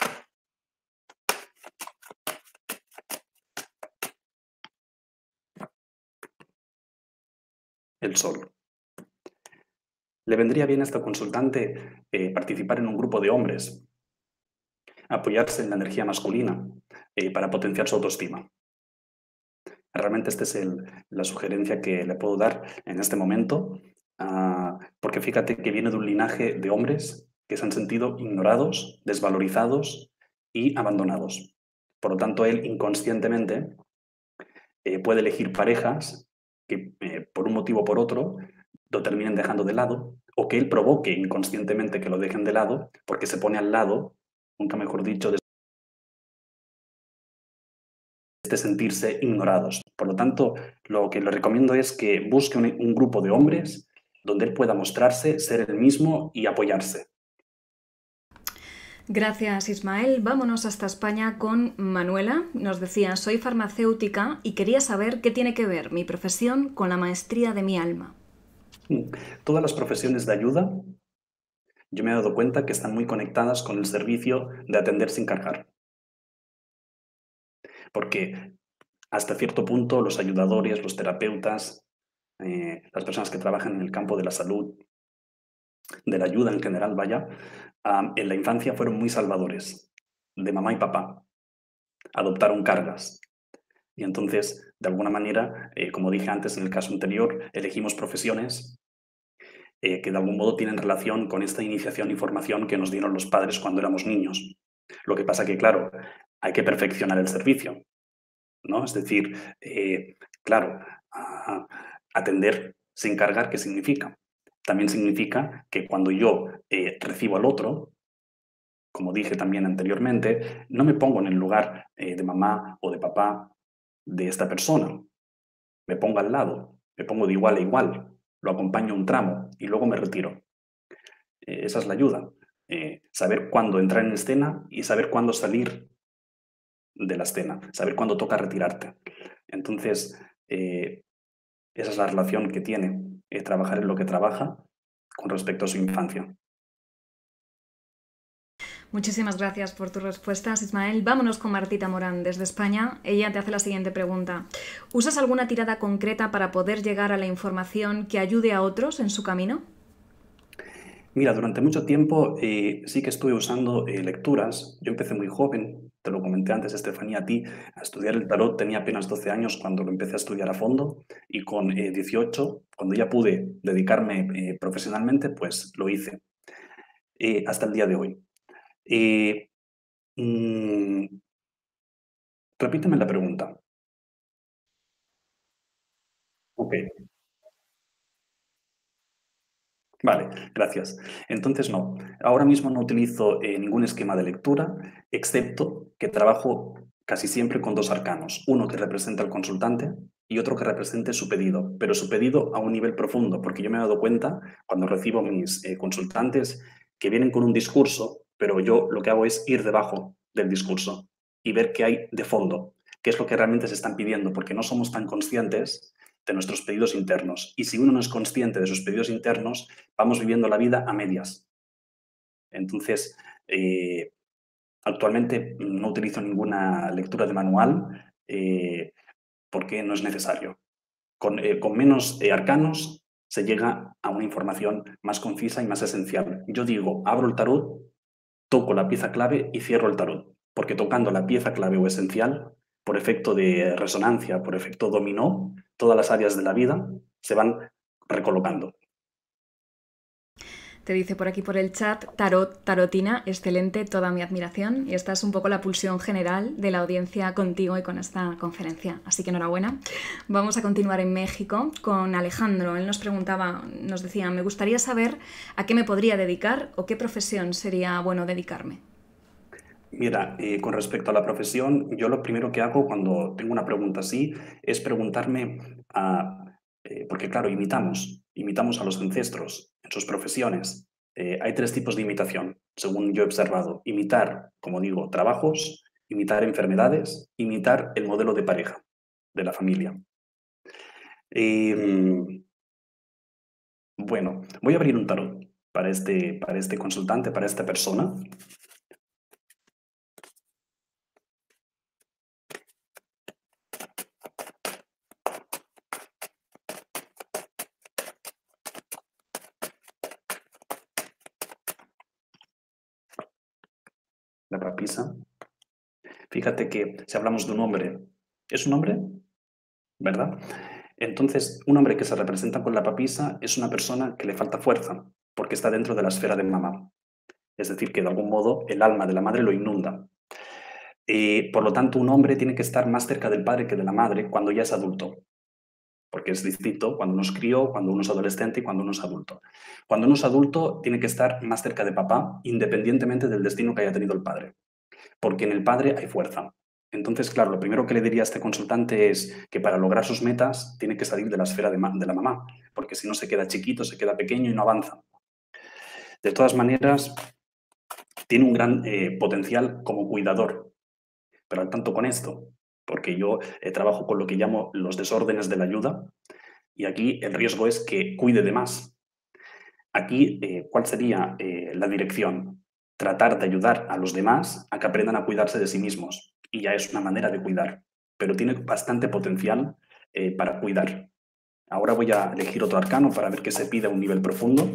S2: El sol. Le vendría bien a este consultante eh, participar en un grupo de hombres, apoyarse en la energía masculina eh, para potenciar su autoestima. Realmente esta es el, la sugerencia que le puedo dar en este momento, uh, porque fíjate que viene de un linaje de hombres que se han sentido ignorados, desvalorizados y abandonados. Por lo tanto, él inconscientemente eh, puede elegir parejas que eh, por un motivo o por otro lo terminen dejando de lado, o que él provoque inconscientemente que lo dejen de lado, porque se pone al lado, nunca mejor dicho, de de sentirse ignorados. Por lo tanto, lo que le recomiendo es que busque un, un grupo de hombres donde él pueda mostrarse, ser el mismo y apoyarse.
S1: Gracias, Ismael. Vámonos hasta España con Manuela. Nos decía, soy farmacéutica y quería saber qué tiene que ver mi profesión con la maestría de mi alma.
S2: Todas las profesiones de ayuda, yo me he dado cuenta que están muy conectadas con el servicio de atender sin cargar. Porque hasta cierto punto los ayudadores, los terapeutas, eh, las personas que trabajan en el campo de la salud, de la ayuda en general, vaya, um, en la infancia fueron muy salvadores de mamá y papá. Adoptaron cargas. Y entonces, de alguna manera, eh, como dije antes en el caso anterior, elegimos profesiones eh, que de algún modo tienen relación con esta iniciación y formación que nos dieron los padres cuando éramos niños. Lo que pasa que, claro, hay que perfeccionar el servicio, ¿no? Es decir, eh, claro, uh, atender sin cargar, ¿qué significa? También significa que cuando yo eh, recibo al otro, como dije también anteriormente, no me pongo en el lugar eh, de mamá o de papá de esta persona. Me pongo al lado, me pongo de igual a igual, lo acompaño un tramo y luego me retiro. Eh, esa es la ayuda. Eh, saber cuándo entrar en escena y saber cuándo salir de la escena, saber cuándo toca retirarte. Entonces, eh, esa es la relación que tiene eh, trabajar en lo que trabaja con respecto a su infancia.
S1: Muchísimas gracias por tus respuestas, Ismael. Vámonos con Martita Morán desde España. Ella te hace la siguiente pregunta. ¿Usas alguna tirada concreta para poder llegar a la información que ayude a otros en su camino?
S2: Mira, durante mucho tiempo eh, sí que estuve usando eh, lecturas. Yo empecé muy joven, te lo comenté antes, Estefanía, a ti, a estudiar el tarot. Tenía apenas doce años cuando lo empecé a estudiar a fondo y con eh, dieciocho, cuando ya pude dedicarme eh, profesionalmente, pues lo hice eh, hasta el día de hoy. Eh, mm, repíteme la pregunta. Ok. Vale, gracias. Entonces, no, ahora mismo no utilizo eh, ningún esquema de lectura, excepto que trabajo casi siempre con dos arcanos, uno que representa al consultante y otro que represente su pedido, pero su pedido a un nivel profundo, porque yo me he dado cuenta cuando recibo mis eh, consultantes que vienen con un discurso, pero yo lo que hago es ir debajo del discurso y ver qué hay de fondo, qué es lo que realmente se están pidiendo, porque no somos tan conscientes de nuestros pedidos internos. Y si uno no es consciente de sus pedidos internos, vamos viviendo la vida a medias. Entonces, eh, actualmente no utilizo ninguna lectura de manual eh, porque no es necesario. Con, eh, con menos eh, arcanos se llega a una información más concisa y más esencial. Yo digo, abro el tarot, toco la pieza clave y cierro el tarot, porque tocando la pieza clave o esencial, por efecto de resonancia, por efecto dominó, todas las áreas de la vida se van recolocando.
S1: Te dice por aquí por el chat, tarot, tarotina, excelente, toda mi admiración. Y esta es un poco la pulsión general de la audiencia contigo y con esta conferencia. Así que enhorabuena. Vamos a continuar en México con Alejandro. Él nos preguntaba, nos decía, me gustaría saber a qué me podría dedicar o qué profesión sería bueno dedicarme.
S2: Mira, eh, con respecto a la profesión, yo lo primero que hago cuando tengo una pregunta así es preguntarme, a, eh, porque claro, imitamos, imitamos a los ancestros en sus profesiones. Eh, hay tres tipos de imitación, según yo he observado. Imitar, como digo, trabajos, imitar enfermedades, imitar el modelo de pareja de la familia. Eh, bueno, voy a abrir un tarot para este, para este consultante, para esta persona. La papisa. Fíjate que si hablamos de un hombre, ¿es un hombre? ¿Verdad? Entonces, un hombre que se representa con la papisa es una persona que le falta fuerza, porque está dentro de la esfera de mamá. Es decir, que de algún modo el alma de la madre lo inunda. Eh, por lo tanto, un hombre tiene que estar más cerca del padre que de la madre cuando ya es adulto, porque es distinto cuando uno es crío, cuando uno es adolescente y cuando uno es adulto. Cuando uno es adulto, tiene que estar más cerca de papá, independientemente del destino que haya tenido el padre, porque en el padre hay fuerza. Entonces, claro, lo primero que le diría a este consultante es que para lograr sus metas tiene que salir de la esfera de, de la mamá, porque si no se queda chiquito, se queda pequeño y no avanza. De todas maneras, tiene un gran eh, potencial como cuidador, pero al tanto con esto, porque yo eh, trabajo con lo que llamo los desórdenes de la ayuda y aquí el riesgo es que cuide de más. Aquí, eh, ¿cuál sería eh, la dirección? Tratar de ayudar a los demás a que aprendan a cuidarse de sí mismos. Y ya es una manera de cuidar, pero tiene bastante potencial eh, para cuidar. Ahora voy a elegir otro arcano para ver qué se pide a un nivel profundo.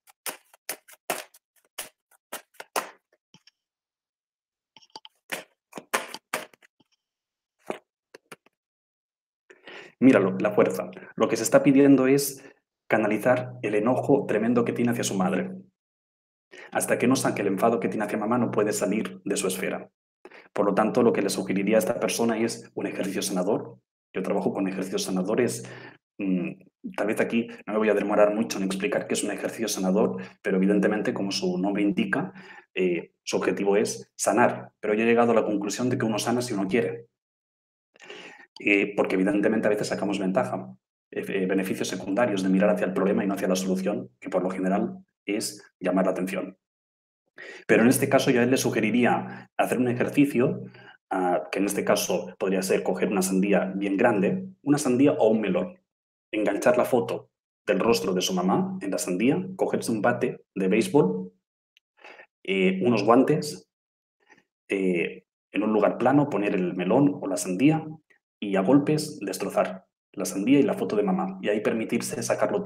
S2: Míralo, la fuerza. Lo que se está pidiendo es canalizar el enojo tremendo que tiene hacia su madre. Hasta que no saque el enfado que tiene hacia mamá, no puede salir de su esfera. Por lo tanto, lo que le sugeriría a esta persona es un ejercicio sanador. Yo trabajo con ejercicios sanadores. Mm, tal vez aquí no me voy a demorar mucho en explicar qué es un ejercicio sanador, pero evidentemente, como su nombre indica, eh, su objetivo es sanar. Pero yo he llegado a la conclusión de que uno sana si uno quiere. Eh, porque evidentemente a veces sacamos ventaja, eh, eh, beneficios secundarios de mirar hacia el problema y no hacia la solución, que por lo general es llamar la atención. Pero en este caso yo a él le sugeriría hacer un ejercicio, uh, que en este caso podría ser coger una sandía bien grande, una sandía o un melón, enganchar la foto del rostro de su mamá en la sandía, cogerse un bate de béisbol, eh, unos guantes, eh, en un lugar plano poner el melón o la sandía y a golpes destrozar la sandía y la foto de mamá y ahí permitirse sacarlo todo.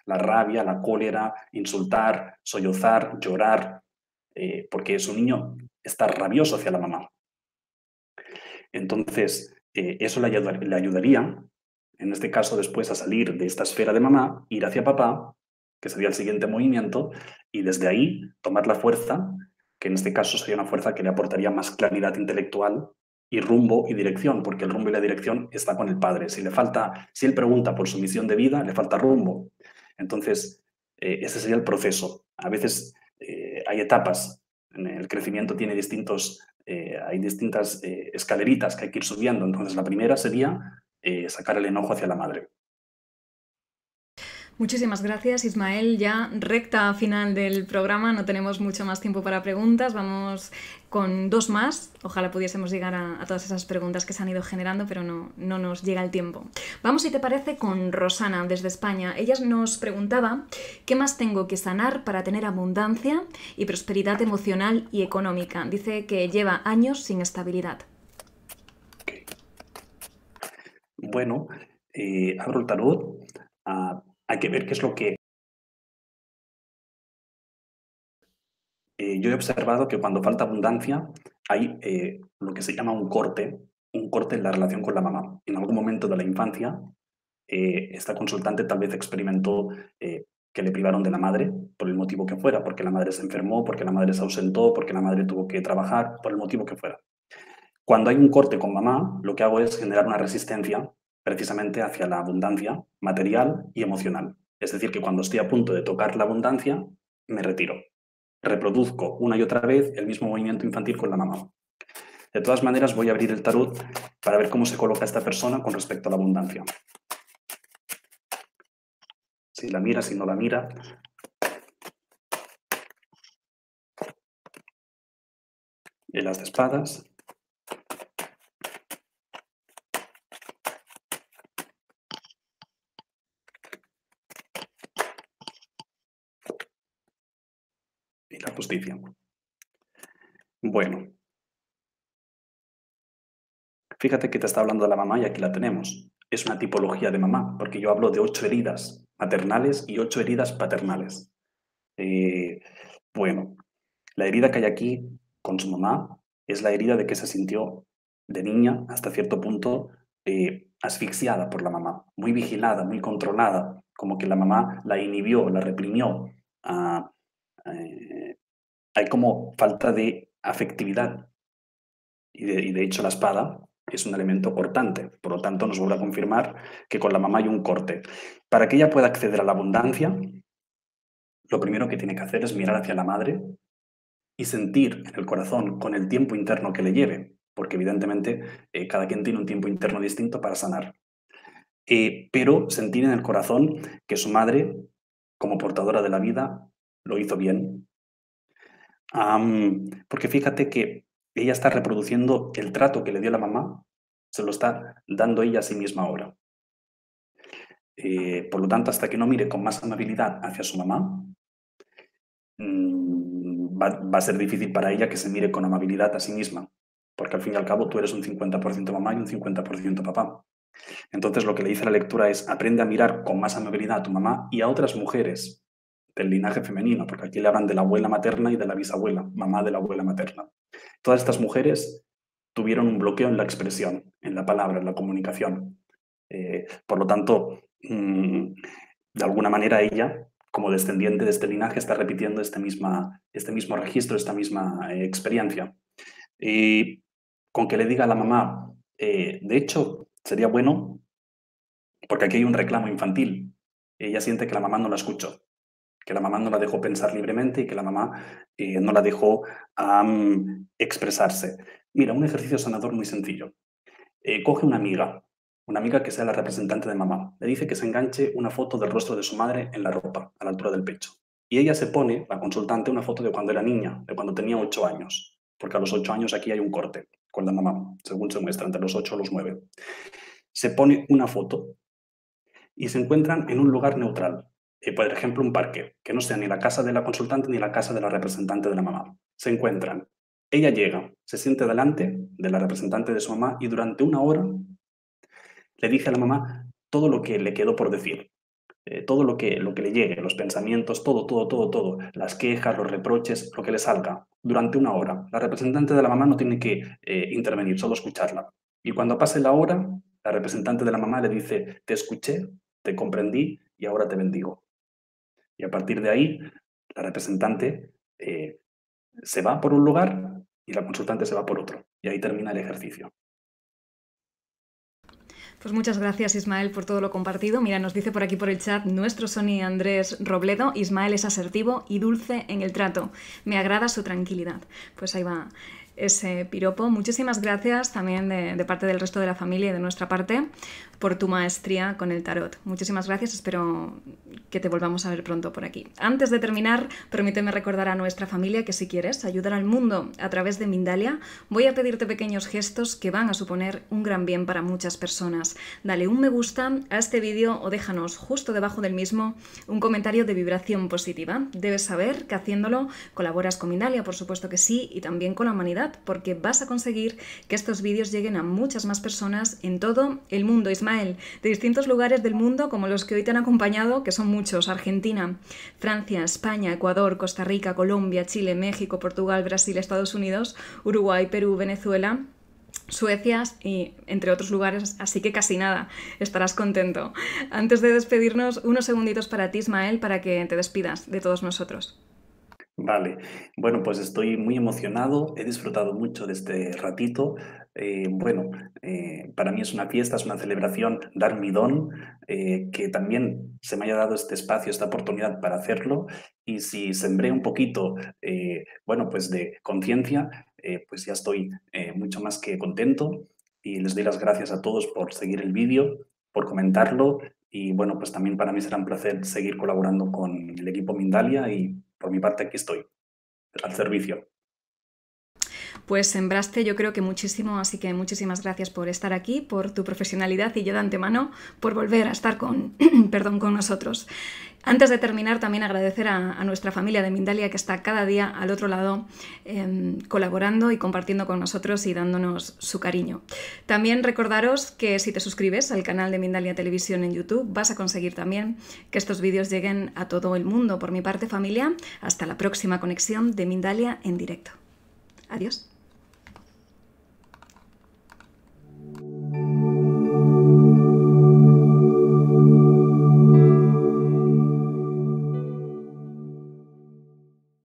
S2: la rabia, la cólera, insultar, sollozar, llorar, eh, porque su niño está rabioso hacia la mamá. Entonces, eh, eso le, ayudar, le ayudaría, en este caso, después a salir de esta esfera de mamá, ir hacia papá, que sería el siguiente movimiento, y desde ahí tomar la fuerza, que en este caso sería una fuerza que le aportaría más claridad intelectual y rumbo y dirección, porque el rumbo y la dirección está con el padre. Si le falta, si él pregunta por su misión de vida, le falta rumbo. Entonces, eh, ese sería el proceso. A veces eh, hay etapas. En el crecimiento tiene distintos, eh, hay distintas eh, escaleritas que hay que ir subiendo. Entonces, la primera sería eh, sacar el enojo hacia la madre.
S1: Muchísimas gracias, Ismael. Ya recta final del programa, no tenemos mucho más tiempo para preguntas. Vamos con dos más. Ojalá pudiésemos llegar a, a todas esas preguntas que se han ido generando, pero no, no nos llega el tiempo. Vamos, si te parece, con Rosana desde España. Ella nos preguntaba ¿qué más tengo que sanar para tener abundancia y prosperidad emocional y económica? Dice que lleva años sin estabilidad.
S2: Okay. Bueno, eh, abro el tarot. Uh, hay que ver qué es lo que... Eh, yo he observado que cuando falta abundancia hay eh, lo que se llama un corte, un corte en la relación con la mamá. En algún momento de la infancia, eh, esta consultante tal vez experimentó eh, que le privaron de la madre, por el motivo que fuera, porque la madre se enfermó, porque la madre se ausentó, porque la madre tuvo que trabajar, por el motivo que fuera. Cuando hay un corte con mamá, lo que hago es generar una resistencia precisamente hacia la abundancia material y emocional. Es decir, que cuando estoy a punto de tocar la abundancia, me retiro. Reproduzco una y otra vez el mismo movimiento infantil con la mamá. De todas maneras, voy a abrir el tarot para ver cómo se coloca esta persona con respecto a la abundancia. Si la mira, si no la mira. El as de espadas. Y la justicia. Bueno. Fíjate que te está hablando de la mamá y aquí la tenemos. Es una tipología de mamá, porque yo hablo de ocho heridas maternales y ocho heridas paternales. Eh, bueno, la herida que hay aquí con su mamá es la herida de que se sintió de niña hasta cierto punto eh, asfixiada por la mamá, muy vigilada, muy controlada, como que la mamá la inhibió, la reprimió. Ah, eh, hay como falta de afectividad y de, y de hecho la espada es un elemento cortante, por lo tanto nos vuelve a confirmar que con la mamá hay un corte. Para que ella pueda acceder a la abundancia, lo primero que tiene que hacer es mirar hacia la madre y sentir en el corazón con el tiempo interno que le lleve, porque evidentemente eh, cada quien tiene un tiempo interno distinto para sanar. Eh, pero sentir en el corazón que su madre, como portadora de la vida, lo hizo bien. Um, porque fíjate que ella está reproduciendo el trato que le dio la mamá, se lo está dando ella a sí misma ahora. Eh, por lo tanto, hasta que no mire con más amabilidad hacia su mamá, mmm, va, va a ser difícil para ella que se mire con amabilidad a sí misma, porque al fin y al cabo tú eres un cincuenta por ciento mamá y un cincuenta por ciento papá. Entonces lo que le dice la lectura es aprende a mirar con más amabilidad a tu mamá y a otras mujeres del linaje femenino, porque aquí le hablan de la abuela materna y de la bisabuela, mamá de la abuela materna. Todas estas mujeres tuvieron un bloqueo en la expresión, en la palabra, en la comunicación. Eh, por lo tanto, mmm, de alguna manera ella, como descendiente de este linaje, está repitiendo este, misma, este mismo registro, esta misma eh, experiencia. Y con que le diga a la mamá, eh, de hecho, sería bueno, porque aquí hay un reclamo infantil. Ella siente que la mamá no la escuchó, que la mamá no la dejó pensar libremente y que la mamá eh, no la dejó um, expresarse. Mira, un ejercicio sanador muy sencillo. Eh, coge una amiga, una amiga que sea la representante de mamá. Le dice que se enganche una foto del rostro de su madre en la ropa, a la altura del pecho. Y ella se pone, la consultante, una foto de cuando era niña, de cuando tenía ocho años. Porque a los ocho años aquí hay un corte con la mamá, según se muestra, entre los ocho y los nueve. Se pone una foto y se encuentran en un lugar neutral. Eh, por ejemplo, un parque, que no sea ni la casa de la consultante ni la casa de la representante de la mamá. Se encuentran. Ella llega, se siente delante de la representante de su mamá y durante una hora le dice a la mamá todo lo que le quedó por decir. eh, todo lo que, lo que le llegue, los pensamientos, todo, todo, todo, todo, las quejas, los reproches, lo que le salga, durante una hora. La representante de la mamá no tiene que eh, intervenir, solo escucharla. Y cuando pase la hora, la representante de la mamá le dice, te escuché, te comprendí y ahora te bendigo. Y a partir de ahí, la representante eh, se va por un lugar y la consultante se va por otro. Y ahí termina el ejercicio.
S1: Pues muchas gracias, Ismael, por todo lo compartido. Mira, nos dice por aquí por el chat nuestro Sony Andrés Robledo, Ismael es asertivo y dulce en el trato. Me agrada su tranquilidad. Pues ahí va ese piropo. Muchísimas gracias también de, de parte del resto de la familia y de nuestra parte por tu maestría con el tarot. Muchísimas gracias, espero que te volvamos a ver pronto por aquí. Antes de terminar, permíteme recordar a nuestra familia que si quieres ayudar al mundo a través de Mindalia, voy a pedirte pequeños gestos que van a suponer un gran bien para muchas personas. Dale un me gusta a este vídeo o déjanos justo debajo del mismo un comentario de vibración positiva. Debes saber que haciéndolo colaboras con Mindalia, por supuesto que sí, y también con la humanidad, porque vas a conseguir que estos vídeos lleguen a muchas más personas en todo el mundo. Ismael, de distintos lugares del mundo, como los que hoy te han acompañado, que son muchos: Argentina, Francia, España, Ecuador, Costa Rica, Colombia, Chile, México, Portugal, Brasil, Estados Unidos, Uruguay, Perú, Venezuela, Suecia y entre otros lugares, así que casi nada, estarás contento. Antes de despedirnos, unos segunditos para ti, Ismael, para que te despidas de todos nosotros.
S2: Vale, bueno, pues estoy muy emocionado, he disfrutado mucho de este ratito. Eh, bueno, eh, para mí es una fiesta, es una celebración, dar mi don, eh, que también se me haya dado este espacio, esta oportunidad para hacerlo. Y si sembré un poquito, eh, bueno, pues de conciencia, eh, pues ya estoy eh, mucho más que contento. Y les doy las gracias a todos por seguir el vídeo, por comentarlo. Y bueno, pues también para mí será un placer seguir colaborando con el equipo Mindalia y por mi parte aquí estoy, al servicio.
S1: Pues sembraste yo creo que muchísimo, así que muchísimas gracias por estar aquí, por tu profesionalidad y yo de antemano por volver a estar con, perdón, con nosotros. Antes de terminar, también agradecer a, a nuestra familia de Mindalia que está cada día al otro lado eh, colaborando y compartiendo con nosotros y dándonos su cariño. También recordaros que si te suscribes al canal de Mindalia Televisión en YouTube vas a conseguir también que estos vídeos lleguen a todo el mundo. Por mi parte, familia, hasta la próxima conexión de Mindalia en directo. Adiós.